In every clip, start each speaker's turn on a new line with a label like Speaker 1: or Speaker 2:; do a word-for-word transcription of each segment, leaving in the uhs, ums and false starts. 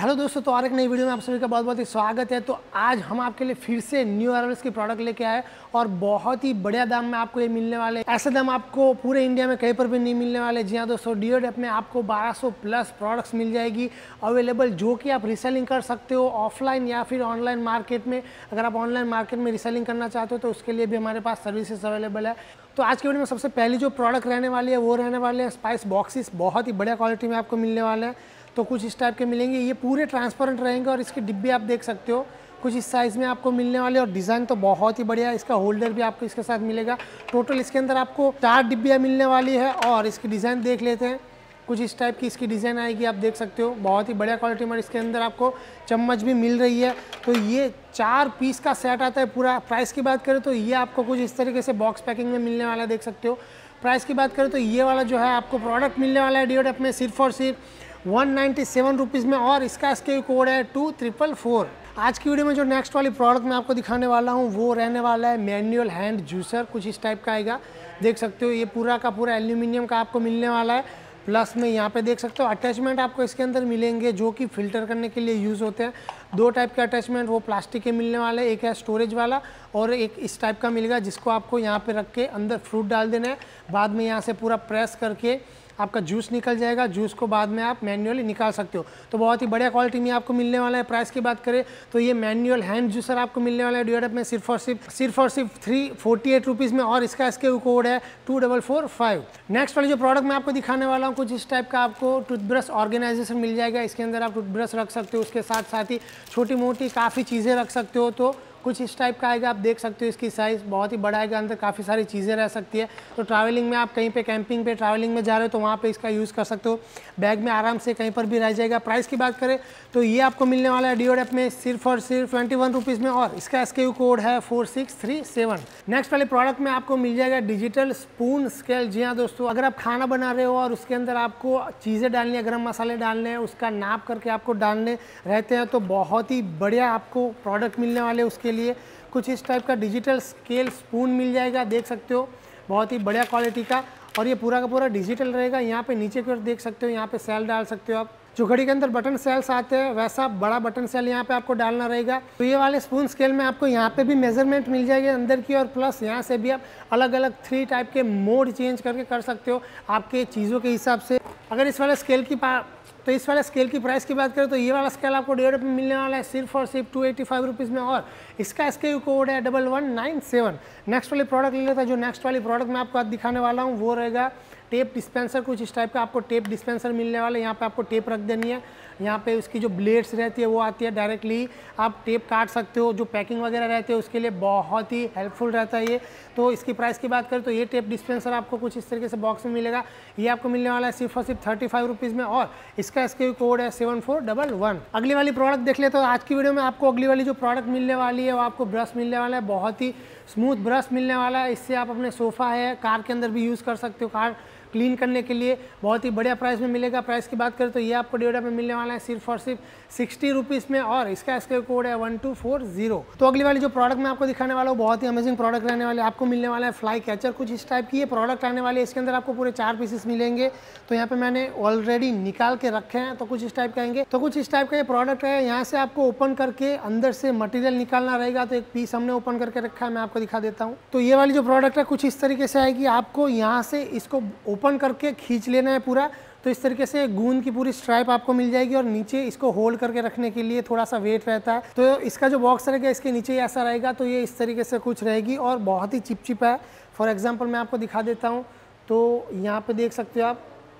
Speaker 1: Hello दोस्तों, तो और एक नई वीडियो में आप सभी का बहुत बहुत ही स्वागत है। तो आज हम आपके लिए फिर से न्यू अराइवल्स की प्रोडक्ट लेके आए और बहुत ही बढ़िया दाम में आपको ये मिलने वाले। ऐसे दाम आपको पूरे इंडिया में कहीं पर भी नहीं मिलने वाले। जी हाँ दोस्तों, डिओडेप में आपको बारह सौ प्लस प्रोडक्ट्स मिल जाएगी अवेलेबल, जो कि आप रीसेलिंग कर सकते हो ऑफलाइन या फिर ऑनलाइन मार्केट में। अगर आप ऑनलाइन मार्केट में रीसेलिंग करना चाहते हो तो उसके लिए भी हमारे पास सर्विसेज अवेलेबल है। तो आज की वीडियो में सबसे पहली जो प्रोडक्ट रहने वाली है वो रहने वाले हैं स्पाइस बॉक्सेस। बहुत ही बढ़िया क्वालिटी में आपको मिलने वाले हैं। तो कुछ इस टाइप के मिलेंगे, ये पूरे ट्रांसपेरेंट रहेंगे और इसके डिब्बे आप देख सकते हो कुछ इस साइज़ में आपको मिलने वाले। और डिज़ाइन तो बहुत ही बढ़िया है, इसका होल्डर भी आपको इसके साथ मिलेगा। टोटल इसके अंदर आपको चार डिब्बियाँ मिलने वाली है और इसकी डिज़ाइन देख लेते हैं। कुछ इस टाइप की इसकी डिज़ाइन आएगी, आप देख सकते हो बहुत ही बढ़िया क्वालिटी में। इसके अंदर आपको चम्मच भी मिल रही है। तो ये चार पीस का सेट आता है पूरा। प्राइस की बात करें तो ये आपको कुछ इस तरीके से बॉक्स पैकिंग में मिलने वाला है, देख सकते हो। प्राइस की बात करें तो ये वाला जो है आपको प्रोडक्ट मिलने वाला है डिओडेप में सिर्फ और सिर्फ वन नाइन्टी सेवन रुपीज़ में और इसका एसके कोड है टू ट्रिपल फोर। आज की वीडियो में जो नेक्स्ट वाली प्रोडक्ट मैं आपको दिखाने वाला हूँ वो रहने वाला है मैनुअल हैंड जूसर। कुछ इस टाइप का आएगा, देख सकते हो। ये पूरा का पूरा एल्यूमिनियम का आपको मिलने वाला है। प्लस में यहाँ पे देख सकते हो अटैचमेंट आपको इसके अंदर मिलेंगे जो कि फ़िल्टर करने के लिए यूज़ होते हैं। दो टाइप के अटैचमेंट वो प्लास्टिक के मिलने वाले, एक है स्टोरेज वाला और एक इस टाइप का मिलेगा जिसको आपको यहाँ पे रख के अंदर फ्रूट डाल देना है। बाद में यहाँ से पूरा प्रेस करके आपका जूस निकल जाएगा। जूस को बाद में आप मैन्युअली निकाल सकते हो। तो बहुत ही बढ़िया क्वालिटी में आपको मिलने वाला है। प्राइस की बात करें तो ये मैनुअल हैंड जूसर आपको मिलने वाला है डिओडेप में सिर्फ और सिर्फ सिर्फ और सिर्फ थ्री फोर्टी एट रुपीज़ में और इसका इसके कोड है two double four five. Next वाली जो प्रोडक्ट मैं आपको दिखाने वाला हूँ कुछ इस टाइप का आपको टूथब्रश ऑर्गेनाइजेशन मिल जाएगा। इसके अंदर आप टूथब्रश रख सकते हो, उसके साथ साथ ही छोटी मोटी काफ़ी चीज़ें रख सकते हो। तो कुछ इस टाइप का आएगा, आप देख सकते हो। इसकी साइज़ बहुत ही बड़ा आएगा, अंदर काफ़ी सारी चीज़ें रह सकती है। तो ट्रैवलिंग में आप कहीं पे कैंपिंग पे ट्रैवलिंग में जा रहे हो तो वहाँ पे इसका यूज़ कर सकते हो। बैग में आराम से कहीं पर भी रह जाएगा। प्राइस की बात करें तो ये आपको मिलने वाला है डिओडेप में सिर्फ और सिर्फ ट्वेंटी वन रुपीज़ में और इसका एसके कोड है four six three seven. Next वाले प्रोडक्ट में आपको मिल जाएगा डिजिटल स्पून स्केल। जी हाँ दोस्तों, अगर आप खाना बना रहे हो और उसके अंदर आपको चीज़ें डालनी है, गर्म मसाले डालने हैं, उसका नाप करके आपको डालने रहते हैं तो बहुत ही बढ़िया आपको प्रोडक्ट मिलने वाले उसके लिए। कुछ इस टाइप का डिजिटल स्केल स्पून मिल जाएगा, देख सकते हो बहुत ही बढ़िया क्वालिटी का। और ये पूरा का पूरा डिजिटल रहेगा। यहाँ पे नीचे की ओर देख सकते हो, यहाँ पे सेल डाल सकते हो आप। जो घड़ी के अंदर बटन सेल्स आते हैं वैसा बड़ा बटन सेल यहाँ पे आपको डालना रहेगा। तो ये वाले स्पून स्केल में आपको यहाँ पे भी मेजरमेंट मिल जाएगी अंदर की, और प्लस यहाँ से भी आप अलग अलग थ्री टाइप के मोड चेंज करके कर सकते हो आपके चीज़ों के हिसाब से। अगर इस वाले स्केल की तो इस वाले स्केल की प्राइस की बात करें तो ये वाला स्केल आपको डिओडेप में मिलने वाला है सिर्फ और सिर्फ टू एटी फाइव रुपीज़ में और इसका एसके कोड है double one nine seven. Next वाली प्रोडक्ट ले लेता है। जो नेक्स्ट वाली प्रोडक्ट मैं आपको आज दिखाने वाला हूँ वो रहेगा टेप डिस्पेंसर। कुछ इस टाइप का आपको टेप डिस्पेंसर मिलने वाला है। यहाँ पे आपको टेप रख देनी है, यहाँ पे उसकी जो ब्लेड्स रहती है वो आती है, डायरेक्टली आप टेप काट सकते हो। जो पैकिंग वगैरह रहती है उसके लिए बहुत ही हेल्पफुल रहता है ये। तो इसकी प्राइस की बात करें तो ये टेप डिस्पेंसर आपको कुछ इस तरीके से बॉक्स में मिलेगा। ये आपको मिलने वाला है सिर्फ और सिर्फ थर्टी फाइव रुपीज़ में और इसका इसके कोड है सेवन फोर डबल वन। अगली वाली प्रोडक्ट देख ले। तो आज की वीडियो में आपको अगली वाली जो प्रोडक्ट मिलने वाली है वो आपको ब्रश मिलने वाला है। बहुत ही स्मूथ ब्रश मिलने वाला है। इससे आप अपने सोफ़ा है, कार के अंदर भी यूज़ कर सकते हो, कार क्लीन करने के लिए। बहुत ही बढ़िया प्राइस में मिलेगा। प्राइस की बात करें तो ये आपको डिओडेप में मिलने वाला है सिर्फ और सिर्फ सिक्सटी रुपीज़ में और इसका इसके कोड है वन टू फोर जीरो। तो अगली वाली जो प्रोडक्ट मैं आपको दिखाने वाला हूँ बहुत ही अमेजिंग प्रोडक्ट रहने वाले। आपको मिलने वाला है फ्लाई कैचर। कुछ इस टाइप की ये प्रोडक्ट आने वाली है। इसके अंदर आपको पूरे चार पीसेस मिलेंगे। तो यहाँ पे मैंने ऑलरेडी निकाल के रखे हैं। तो कुछ इस टाइप का आएंगे। तो कुछ इस टाइप का ये प्रोडक्ट है। यहाँ से आपको ओपन करके अंदर से मटेरियल निकालना रहेगा। तो एक पीस हमने ओपन करके रखा है, मैं आपको दिखा देता हूँ। तो ये वाली जो प्रोडक्ट है कुछ इस तरीके से आएगी। आपको यहाँ से इसको ओपन करके खींच लेना है पूरा। तो इस तरीके से गूंद की पूरी स्ट्राइप आपको मिल जाएगी और नीचे इसको होल्ड करके रखने के लिए थोड़ा सा वेट रहता है। तो इसका जो बॉक्स रहेगा इसके नीचे ऐसा रहेगा। तो ये इस तरीके से कुछ रहेगी और बहुत ही चिपचिप है। फॉर एग्जांपल मैं आपको दिखा देता हूँ। तो यहाँ पे देख सकते हो आप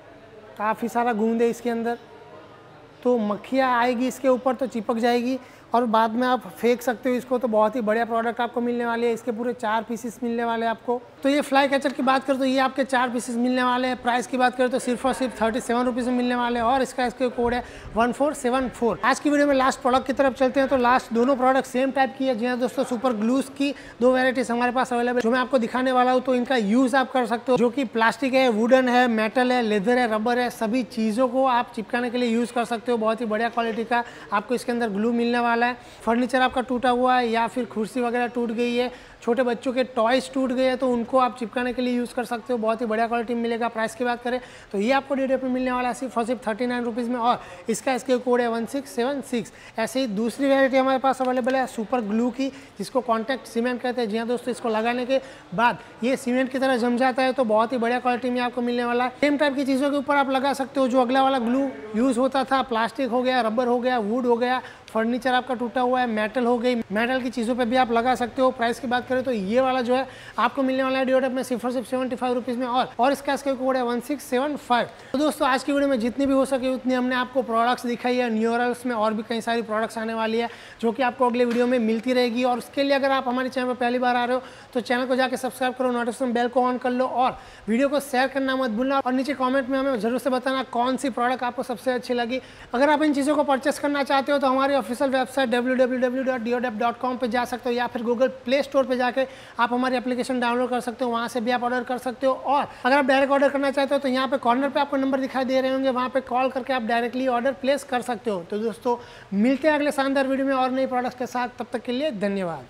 Speaker 1: काफ़ी सारा गूंद है इसके अंदर। तो मक्खियाँ आएगी इसके ऊपर तो चिपक जाएगी और बाद में आप फेंक सकते हो इसको। तो बहुत ही बढ़िया प्रोडक्ट आपको मिलने वाली है। इसके पूरे चार पीसेस मिलने वाले हैं आपको। तो ये फ्लाई कैचर की बात करें तो ये आपके चार पीसेस मिलने वाले हैं। प्राइस की बात करें तो सिर्फ और सिर्फ थर्टी सेवन रुपीज़ में मिलने वाले हैं और इसका इसके कोड है वन फोर सेवन फोर। आज की वीडियो में लास्ट प्रोडक्ट की तरफ चलते हैं। तो लास्ट दोनों प्रोडक्ट सेम टाइप की है। जी हाँ दोस्तों, सुपर ग्लूज की दो वेराइटीज हमारे पास अवेलेबल जो मैं आपको दिखाने वाला हूँ। तो इनका यूज़ आप कर सकते हो, जो कि प्लास्टिक है, वुडन है, मेटल है, लेदर है, रबर है, सभी चीज़ों को आप चिपकाने के लिए यूज़ कर सकते हो। बहुत ही बढ़िया क्वालिटी का आपको इसके अंदर ग्लू मिलने वाला है। वाला है। फर्नीचर आपका टूटा हुआ है या फिर कुर्सी वगैरह टूट गई है, छोटे बच्चों के टॉयज टूट गए हैं, तो उनको आप चिपकाने के लिए यूज़ कर सकते हो। बहुत ही बढ़िया क्वालिटी मिलेगा। प्राइस की बात करें तो ये आपको डी पे मिलने वाला है सिर्फ और सिर्फ थर्टी नाइन रुपीज़ में, और इसका इसके कोड है वन सिक्स सेवन सिक्स। ऐसे ही दूसरी वेरायटी हमारे पास अवेलेबल है सुपर ग्लू की, जिसको कॉन्टैक्ट सीमेंट कहते हैं। जी हाँ दोस्तों, इसको लगाने के बाद ये सीमेंट की तरह जम जाता है, तो बहुत ही बढ़िया क्वालिटी में आपको मिलने वाला है। सेम टाइप की चीज़ों के ऊपर आप लगा सकते हो। जो अगला वाला ग्लू यूज़ होता था, प्लास्टिक हो गया, रबर हो गया, वुड हो गया, फर्नीचर आपका टूटा हुआ है, मेटल हो गई, मेटल की चीज़ों पे भी आप लगा सकते हो। प्राइस की बात करें तो ये वाला जो है आपको मिलने वाला है डिओटेप में सिर्फ और सिर्फ सेवेंटी फाइव रुपीज़ में, और और इसका इसका कोड है वन सिक्स सेवन फाइव। तो दोस्तों आज की वीडियो में जितनी भी हो सके उतनी हमने आपको प्रोडक्ट्स दिखाई है। न्यूरल्स में और भी कई सारी प्रोडक्ट्स आने वाली है जो कि आपको अगले वीडियो में मिलती रहेगी। और उसके लिए अगर आप हमारे चैनल पर पहली बार आ रहे हो तो चैनल को जाकर सब्सक्राइब करो, नोटिफिकेशन बेल को ऑन कर लो, और वीडियो को शेयर करना मत भूलना। और नीचे कॉमेंट में हमें जरूर से बताना कौन सी प्रोडक्ट आपको सबसे अच्छी लगी। अगर आप इन चीज़ों को परचेस करना चाहते हो तो हमारी official website W W W dot Deodap dot com पे जा सकते हो, या फिर गूगल प्ले स्टोर पे जाके आप हमारी एप्लीकेशन डाउनलोड कर सकते हो, वहाँ से भी आप ऑर्डर कर सकते हो। और अगर आप डायरेक्ट ऑर्डर करना चाहते हो तो यहाँ पे कॉर्नर पे आपको नंबर दिखाई दे रहे होंगे, वहाँ पे कॉल करके आप डायरेक्टली ऑर्डर प्लेस कर सकते हो। तो दोस्तों मिलते हैं अगले शानदार वीडियो में और नई प्रोडक्ट्स के साथ, तब तक के लिए धन्यवाद।